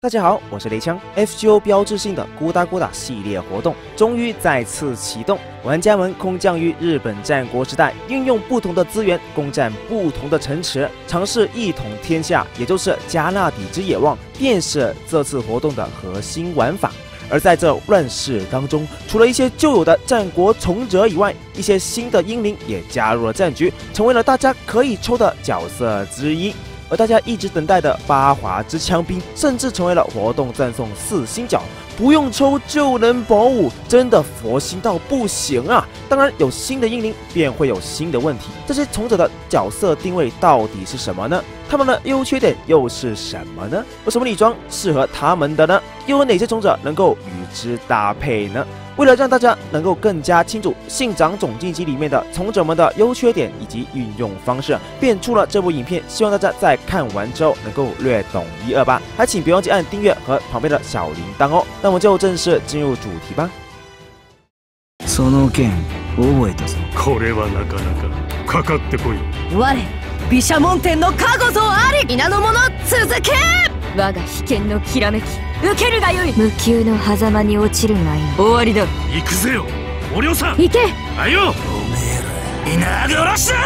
大家好，我是雷枪。FGO 标志性的咕哒咕哒系列活动终于再次启动，玩家们空降于日本战国时代，运用不同的资源攻占不同的城池，尝试一统天下，也就是加纳底之野望，便是这次活动的核心玩法。而在这乱世当中，除了一些旧有的战国从者以外，一些新的英灵也加入了战局，成为了大家可以抽的角色之一。而大家一直等待的八华之枪兵，甚至成为了活动赞颂4星角，不用抽就能保5，真的佛心到不行啊！当然，有新的英灵便会有新的问题。这些从者的角色定位到底是什么呢？他们的优缺点又是什么呢？有什么礼装适合他们的呢？又有哪些从者能够与之搭配呢？为了让大家能够更加清楚信长总竞技里面的从者们的优缺点以及运用方式，便出了这部影片，希望大家在看完之后能够略懂1、2、8。还请别忘记按订阅和旁边的小铃铛哦。那我们就正式进入主题吧。 その件覚えたぞ。 これはなかなかかかってこい。 我毘沙門天の加護ぞあり。皆の者続け。我が秘剣のきらめき受けるがよい。無給の狭間に落ちるがいい。終わりだ。 行くぜよおりょうさん。 行け。 あよおめえら皆殺し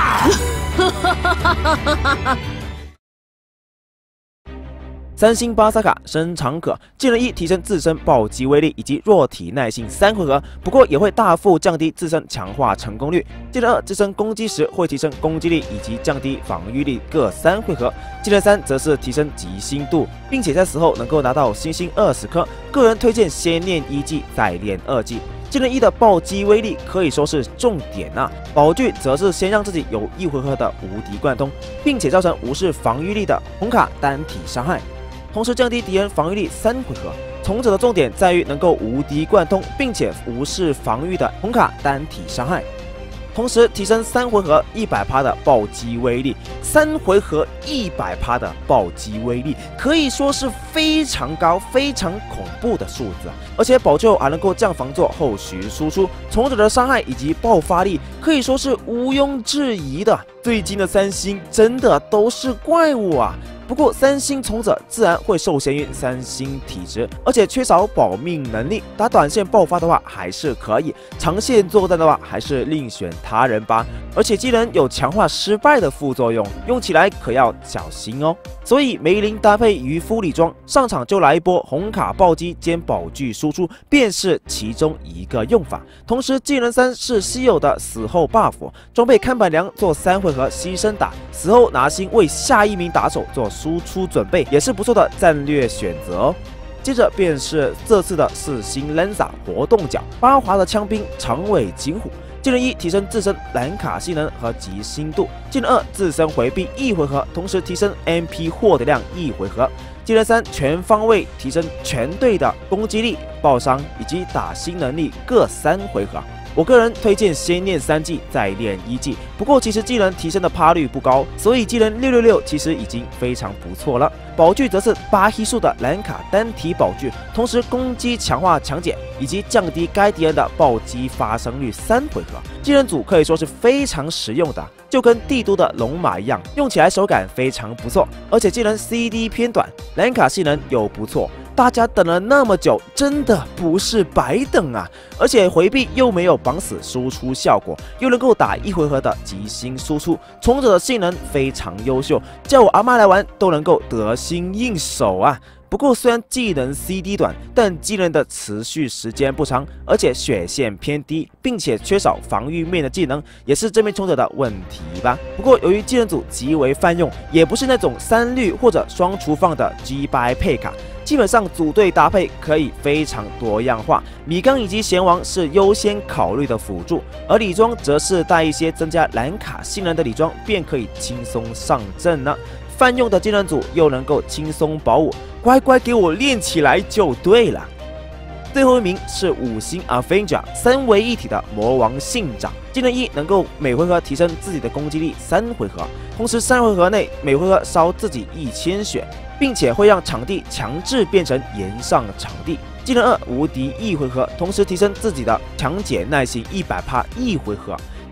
だ 3星巴萨卡生长可，技能1提升自身暴击威力以及弱体耐性3回合，不过也会大幅降低自身强化成功率。技能2自身攻击时会提升攻击力以及降低防御力各3回合。技能3则是提升极星度，并且在死后能够拿到星星20颗。个人推荐先练1技再练2技。技能1的暴击威力可以说是重点啊，宝具则是先让自己有1回合的无敌贯通，并且造成无视防御力的红卡单体伤害。同时降低敌人防御力3回合。从者的重点在于能够无敌贯通，并且无视防御的红卡单体伤害。同时提升3回合100%的暴击威力，3回合100%的暴击威力，可以说是非常高、非常恐怖的数字。而且宝具还能够降防做后续输出，从者的伤害以及爆发力可以说是毋庸置疑的。最近的3星真的都是怪物啊！不过3星从者自然会受限于3星体质，而且缺少保命能力。打短线爆发的话还是可以，长线作战的话还是另选他人吧。而且技能有强化失败的副作用，用起来可要小心哦。所以梅林搭配渔夫礼装，上场就来一波红卡暴击兼宝具输出，便是其中一个用法。同时技能3是稀有的死后 buff， 装备看板梁做3回合牺牲打，死后拿星为下一名打手做输出准备，也是不错的战略选择哦。接着便是这次的4星 Lanza 活动角，八华的枪兵长尾金虎。技能1提升自身蓝卡性能和极星度，技能2自身回避1回合，同时提升 MP 获得量1回合。技能3全方位提升全队的攻击力、爆伤以及打星能力各3回合。我个人推荐先练3技再练1技，不过其实技能提升的趴率不高，所以技能666其实已经非常不错了。宝具则是8黑数的蓝卡单体宝具，同时攻击强化强减以及降低该敌人的暴击发生率3回合。技能组可以说是非常实用的，就跟帝都的龙马一样，用起来手感非常不错。而且技能 CD 偏短，蓝卡性能又不错。大家等了那么久，真的不是白等啊！而且回避又没有绑死输出效果，又能够打1回合的极星输出，从者的性能非常优秀，叫我阿妈来玩都能够得心应手啊！不过虽然技能 CD 短，但技能的持续时间不长，而且血线偏低，并且缺少防御面的技能，也是这名从者的问题吧。不过由于技能组极为泛用，也不是那种3绿或者双厨放的 G8 配卡。基本上组队搭配可以非常多样化，米缸以及贤王是优先考虑的辅助，而礼装则是带一些增加蓝卡性能的礼装，便可以轻松上阵了。泛用的技能组又能够轻松保5，乖乖给我练起来就对了。最后一名是5星 Avenger 3为一体的魔王信长，技能1能够每回合提升自己的攻击力3回合，同时3回合内每回合烧自己1000血，并且会让场地强制变成炎上场地。技能2无敌1回合，同时提升自己的强解耐性100%1回合。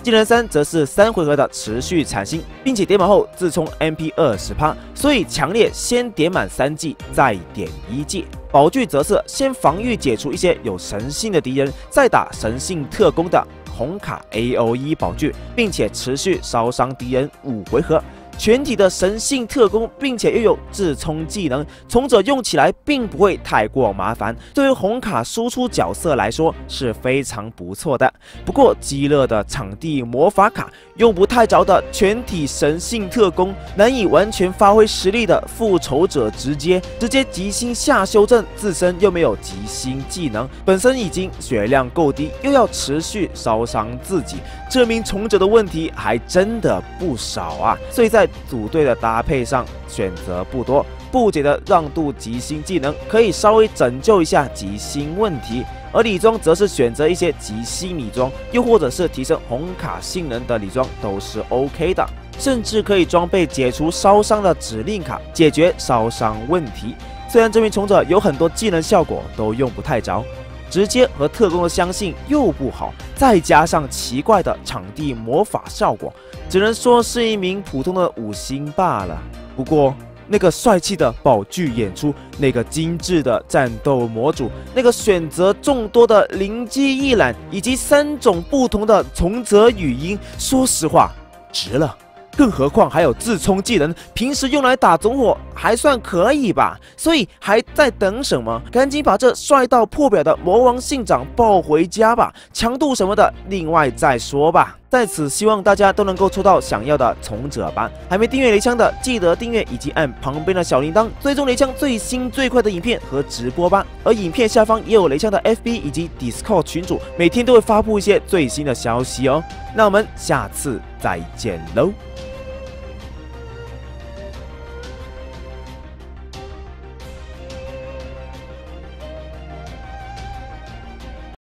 技能3则是3回合的持续产星，并且点满后自充 MP 20%，所以强烈先点满3记再点1记。宝具则是先防御解除一些有神性的敌人，再打神性特攻的红卡 AOE 宝具，并且持续烧伤敌人5回合。全体的神性特攻，并且又有自充技能，从者用起来并不会太过麻烦。对于红卡输出角色来说是非常不错的。不过激烈的场地魔法卡，用不太着的全体神性特攻，难以完全发挥实力的复仇者直接极星下修正，自身又没有极星技能，本身已经血量够低，又要持续烧伤自己，这名从者的问题还真的不少啊。所以在组队的搭配上选择不多，不解的让渡极星技能可以稍微拯救一下极星问题，而礼装则是选择一些极星礼装，又或者是提升红卡性能的礼装都是 OK 的，甚至可以装备解除烧伤的指令卡，解决烧伤问题。虽然这名从者有很多技能效果都用不太着，直接和特攻的相性又不好，再加上奇怪的场地魔法效果，只能说是一名普通的5星罢了。不过那个帅气的宝具演出，那个精致的战斗模组，那个选择众多的灵机一览，以及3种不同的从者语音，说实话值了。更何况还有自充技能，平时用来打总火还算可以吧，所以还在等什么？赶紧把这帅到破表的魔王信长抱回家吧，强度什么的另外再说吧。在此希望大家都能够抽到想要的从者吧。还没订阅雷枪的，记得订阅以及按旁边的小铃铛，追踪雷枪最新最快的影片和直播吧。而影片下方也有雷枪的 FB 以及 Discord 群组，每天都会发布一些最新的消息哦。那我们下次再见喽。